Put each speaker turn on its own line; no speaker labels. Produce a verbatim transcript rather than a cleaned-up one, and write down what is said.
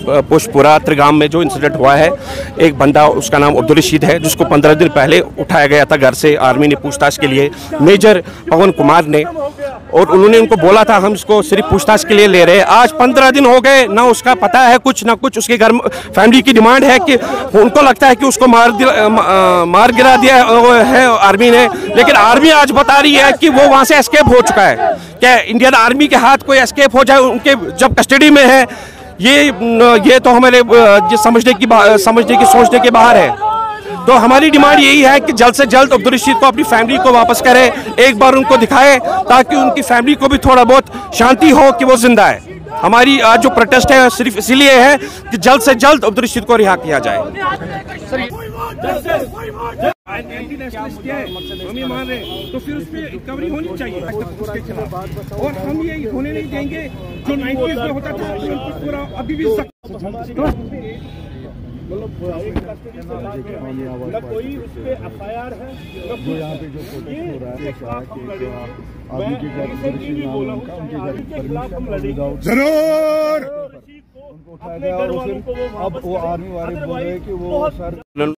पुष्पुरा त्रिगाम में जो इंसिडेंट हुआ है, एक बंदा उसका नाम अब्दुल रशीद है, जिसको पंद्रह दिन पहले उठाया गया था घर से आर्मी ने पूछताछ के लिए, मेजर पवन कुमार ने, और उन्होंने उनको बोला था हम इसको सिर्फ पूछताछ के लिए ले रहे हैं। आज पंद्रह दिन हो गए, ना उसका पता है कुछ ना कुछ। उसके घर फैमिली की डिमांड है कि उनको लगता है कि उसको मार मार गिरा दिया है आर्मी ने, लेकिन आर्मी आज बता रही है कि वो वहाँ से एस्केप हो चुका है। क्या इंडियन आर्मी के हाथ कोई एस्केप हो जाए उनके जब कस्टडी में है, ये ये तो हमारे ये समझने की समझने की सोचने के बाहर है। तो हमारी डिमांड यही है कि जल्द से जल्द अब्दुल रशीद को अपनी फैमिली को वापस करे, एक बार उनको दिखाए, ताकि उनकी फैमिली को भी थोड़ा बहुत शांति हो कि वो जिंदा है। हमारी आज जो प्रोटेस्ट है सिर्फ इसीलिए है कि जल्द से जल्द अब्दुल रशीद को रिहा किया जाए। हम ये मान रहे हैं तो फिर उस पर रिकवरी होनी चाहिए उसके खिलाफ, और हम ये होने नहीं देंगे जो नाइनटीज़ में होता था पूरा अभी भी
न कोई उस पे एफ आई आर है, जो यहाँ पे जो प्रोटेस्ट हो रहा है आर्मी के जरूर उनको उठाया गया, और फिर अब वो आर्मी वाले बोल रहे हैं कि वो सर